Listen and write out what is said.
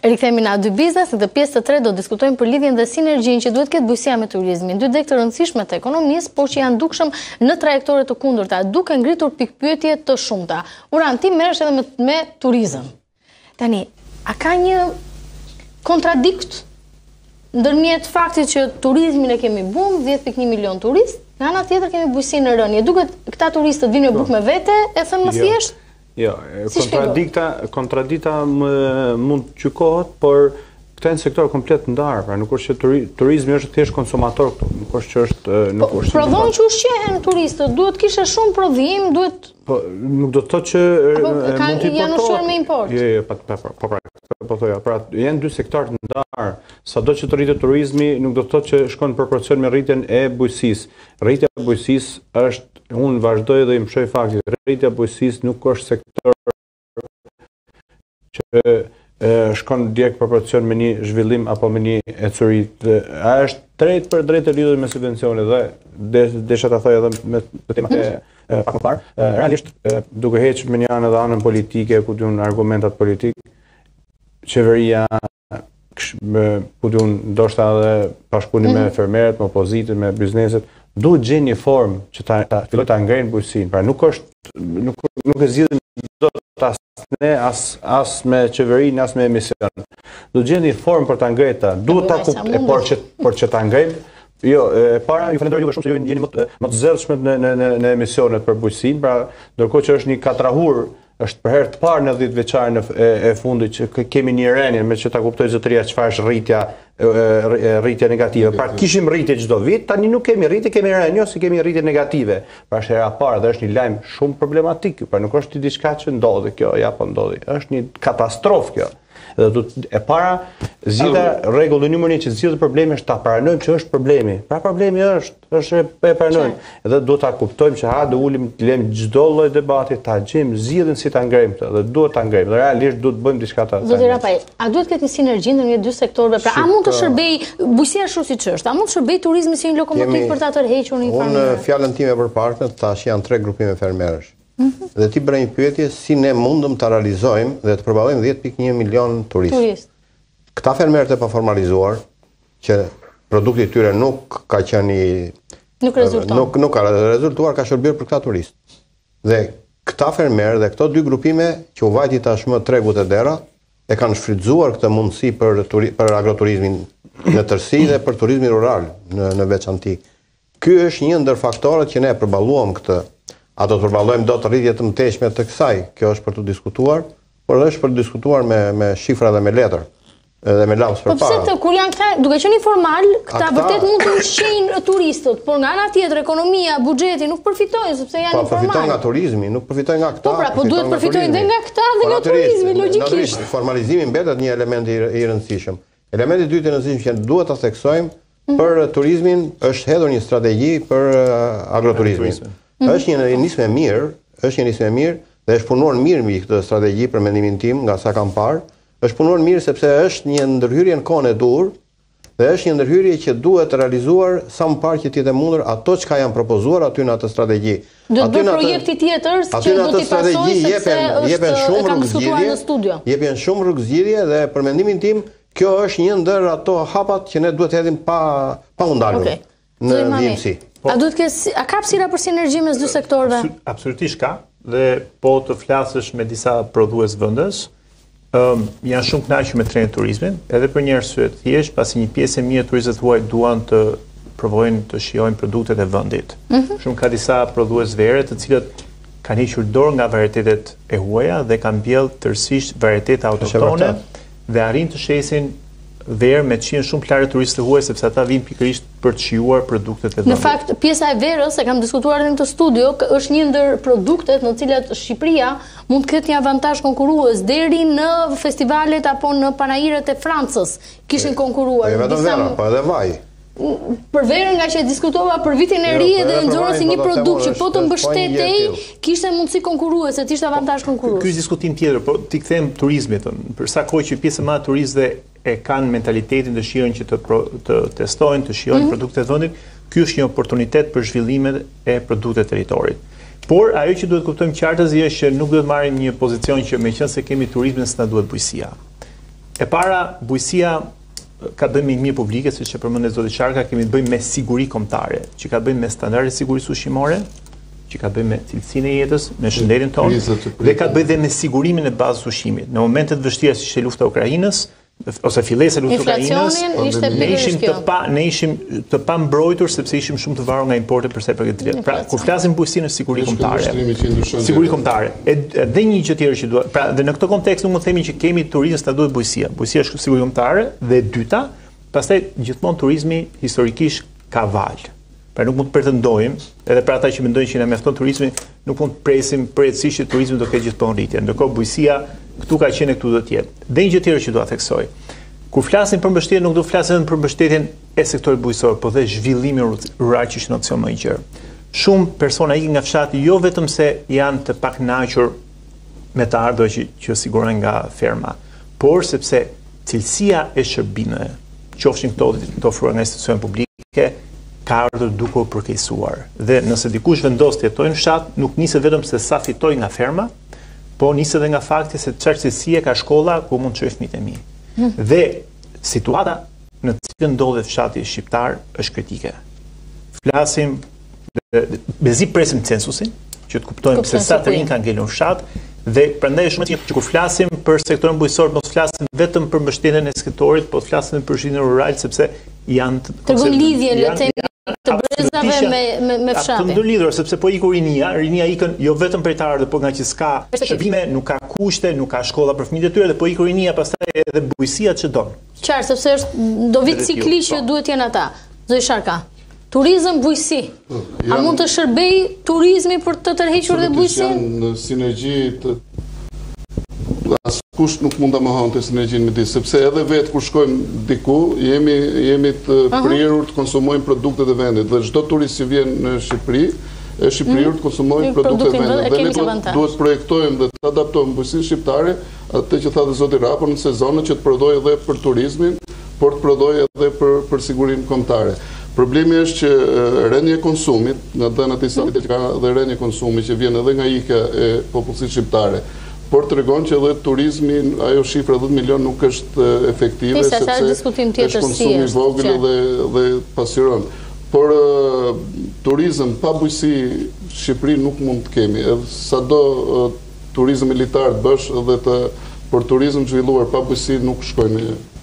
Rikthehemi në dy biznes, në pjesë të tretë do diskutojmë për lidhjen dhe sinergjinë që duhet ketë bujqësia me turizmin. Dy degë të rëndësishme të ekonomisë, por që janë dukshëm në trajektore të kundërta, duke ngritur pikpyetje të shumta. Uran, ti merresh edhe me turizëm. Tani, a ka një kontradikt ndërmjet faktit që turizmin e kemi bum, 10.1 milion turist, nga ana tjetër kemi bujqësinë në rënje. Duket këta turistët vinë me bukë me vete, e thënë më thjesht? Jo, kontradikta mund të gjykohet, por këta janë sektor komplet ndarë, pra nuk është që turizmi është thjesht konsumator këtu, nuk është që është... Prodhon që ushqehen turistët, duhet kishe shumë prodhim, duhet... Nuk do të thotë që mund të importohet. Janë ushqyer me import. Po thoja, pra janë dy sektor të ndarë, sado që të rritet turizmi, nuk do të thotë që shkon në proporcion me rritjen e bujqësisë. Rritja e bujqësisë është, unë vazhdoj dhe i mshoj faktin, rritja e bujqësisë nuk është sektor që shkon direkt proporcion me një zhvillim apo me një ecuri. A është drejt për drejt e lidhur me subvencione dhe desha ta thoj edhe me temat e pak më parë. Realisht duke hequr me një anë dhe anën politike, ku diun argumentat politik, qeveria ku diun ndoshta edhe bashkëpunim me fermerët, me opozitën, me bizneset, duhet gjejnë një formë që ta fillojë ta ngrejnë bujqësinë. Pra nuk e zgjidhin dot as me qeverinë, as me emision. Do gjejnë një formë për ta ngrejtë. Duhet ta kuptojmë, por që ta ngrejmë. Jo, para ju falenderoj juve shumë që jeni më të zellshëm në emisionet për bujqësinë, pra ndërkohë që është një katrahur, është për herë të parë në 10 vjeçarin e fundit që kemi një rënje, me që ta kuptoj zotëria çfarë është rritja negative. Pra kishim rritje çdo vit, tani nuk kemi rritje, kemi rënje ose kemi rritje negative. Pra është hera e parë dhe është një lajm shumë problematik, pra nuk është diçka që ndodhi kjo, ja po ndodhi. Është një katastrofë kjo. Dhe e para, zgjidhja rregull numër 1 që zgjidhet problemi është ta pranojmë që është problemi. Pra problemi është e pranojmë. Edhe duhet ta kuptojmë që do ulim të lëm çdo lloj debati, ta gjejmë zgjidhjen si ta ngrejmë këtë, dhe duhet ta ngrejmë. Dhe realisht duhet të bëjmë diçka të Zoti Rapaj, a duhet të ketë një sinergji ndërmjet dy sektorëve? Pra a mund të shërbej bujqësia ashtu siç është? A mund të shërbej turizmi si një lokomotiv për ta tërhequr një farë? Unë fjalën time përpara tash janë 3 grupime fermerësh. Dhe ti bëre një pyetje si ne mundëm të realizojmë dhe të përballojmë 10.1 milion turistë. Këta fermerët e paformalizuar, që produkti i tyre nuk ka qenë nuk ka rezultuar, ka shërbyer për këta turistë. Dhe këta fermerë dhe këto 2 grupime që u vajti tashmë tregut e dera e kanë shfrytzuar këtë mundësi për agroturizmin në tërësi dhe për turizmin rural në veçanti. Ky është një ndër faktorët që ne përballuam këtë. A do të përballojmë dot rritje të mëtejshme të kësaj? Kjo është për të diskutuar, por është për të diskutuar me shifra dhe me letër dhe me laps përpara. Po pse kur janë këta, duke qenë informal, këta vërtet mund të ushqejnë turistët, por nga ana tjetër ekonomia, buxheti nuk përfitojnë sepse janë informal. Po përfitojnë nga turizmi, nuk përfitojnë nga këta. Po pra, po duhet përfitojnë dhe nga këta dhe nga turizmi, logjikisht. Formalizimi mbetet një element i rëndësishëm. Elementi i dytë i rëndësishëm që duhet ta theksojmë për turizmin është hedhur një strategji për agroturizmin. Është një nismë e mirë, dhe është punuar mirë mbi këtë strategji për mendimin tim, nga sa kam parë. Është punuar mirë sepse është një ndërhyrje në kohën e dur dhe është një ndërhyrje që duhet realizuar sa më parë që të jetë mundur ato çka janë propozuar aty në atë strategji. Do të bëj projekti tjetër që do t'i pasojë sepse jepen shumë rrugëzgjidhje dhe për mendimin tim kjo është një ndër ato hapat që ne duhet të hedhim pa u ndalur në ndjimsi. A ka hapësira për sinergji mes dy sektorëve? Absolutisht ka, dhe po të flasësh me disa prodhues vendas, janë shumë kënaqur me trendin e turizmit, edhe për një arsye të thjeshtë, pasi një pjesë e mirë e turistëve huaj duan të provojnë të shijojnë produktet e vendit. Shumë ka disa prodhues vere të cilët kanë hequr dorë nga varietetet e huaja dhe kanë mbjellë tërësisht varietete autoktone dhe arrin të shesin verë me të shihen shumë larë turistëve huaj sepse ata vinë pikërisht për të shijuar produktet e vendit. Në fakt, pjesa e verës, e kam diskutuar në këtë studio, është një ndër produktet në cilat Shqipëria mund të ketë një avantazh konkurrues deri në festivalet apo në panajiret e Francës kishin konkurruar. Jo vetëm vera, po edhe vaj. Për verën nga që e diskutova për vitin e ri dhe nxorën si një produkt që po të mbështetej, kishte mundësi konkurruese, të ishte avantazh konkurrues. Ky është diskutim tjetër, po ti kthem turizmit, për sa kohë që pjesë e madhe turistëve e kanë mentalitetin të shijojnë që të testojnë, të shijojnë produktet e vendit, ky është një oportunitet për zhvillimet e produkteve të territorit. Por ajo që duhet kuptojmë qartësi është që nuk duhet marrim një pozicion që meqense kemi turizmin s'na duhet bujqësia. E para, bujësia ka të bëjmë me mirë publike, siç e përmendë zoti Qarka, kemi të bëjmë me siguri kombëtare, që ka të bëjmë me standarde sigurisë ushqimore, që ka të bëjmë me cilësinë e jetës, me shëndetin tonë, dhe ka të bëjë dhe me sigurimin e bazës ushqimit. Në momentet vështira siç ishte lufta e Ukrainës, ose fillesa e luftës së Ukrainës, ne ishim të pambrojtur sepse ishim shumë të varur nga importet përsa i përket. Pra, kur flasim bujësi në siguri kombëtare. Siguri kombëtare. Edhe një gjë tjetër që duhet, pra, dhe në këtë kontekst nuk mund të themi që kemi turizëm sa duhet bujësia. Bujësia është siguri kombëtare dhe e dyta, pastaj gjithmonë turizmi historikisht ka val. Pra nuk mund të pretendojmë, edhe për ata që mendojnë që na mjafton turizmi, nuk mund të presim përjetësisht që turizmi do ketë gjithmonë rritje. Ndërkohë bujësia këtu ka qenë, këtu do të jetë. Dhe një gjë tjetër që dua të theksoj. Kur flasim për mbështetje, nuk do të flasim vetëm për mbështetjen e sektorit bujësor, por dhe zhvillimin rural që është në opsion më i gjerë. Shumë persona ikin nga fshati jo vetëm se janë të pakënaqur me të ardhurë që sigurojnë nga ferma, por sepse cilësia e shërbimeve, qofshin këto të ofruar nga institucione publike, ka ardhur duke u përkeqësuar. Dhe nëse dikush vendos të jetojë në fshat, nuk niset vetëm se sa fitoj nga ferma, po niset edhe nga fakti se çfarë cilësie ka shkolla ku mund të çojë fëmijët e mi. Dhe situata në të cilën ndodhet fshati shqiptar është kritike. Flasim bezi presim censusin, që të kuptojmë se sa të rinj kanë ngelur në fshat, dhe prandaj është shumë që kur flasim për sektorin bujësor, mos flasim vetëm për mbështetjen e sektorit, po flasim për zhvillimin rural sepse janë të lidhje le të themi të brezave me fshatin. Të ndërlidhur sepse po iku rinia ikën jo vetëm për të ardhur, por nga që s'ka shërbime, nuk ka kushte, nuk ka shkolla për fëmijët e tyre, dhe po iku rinia pastaj edhe bujësia që don. Qartë, sepse është do vit cikli që duhet jenë ata. Zoti Sharka. Turizëm, bujësi. A mund të shërbej turizmi për të tërhequr dhe bujësinë? Janë në sinergji të askush nuk mund ta mohonte sinergjinë midis, sepse edhe vetë kur shkojmë diku, jemi të prirur të konsumojmë produktet e vendit, dhe çdo turist që vjen në Shqipëri, është i prirur të konsumojmë produktet e vendit. Dhe ne duhet projektojmë dhe të adaptojmë bujësinë shqiptare atë që tha dhe zoti Rapo në sezonet që të prodhojë edhe për turizmin, por të prodhojë edhe për sigurinë kombëtare. Problemi është që rënja e konsumit, nga dhënat e statistikat që ka dhe rënja e konsumit që vjen edhe nga ikja e popullsisë shqiptare, por tregon që edhe turizmi, ajo shifra 10 milion nuk është efektive, sepse është konsumi i vogël dhe pasqyron. Por turizëm pa bujësi Shqipëri nuk mund të kemi. Sado turizëm militar të bësh edhe por turizëm zhvilluar pa bujësi nuk shkojnë.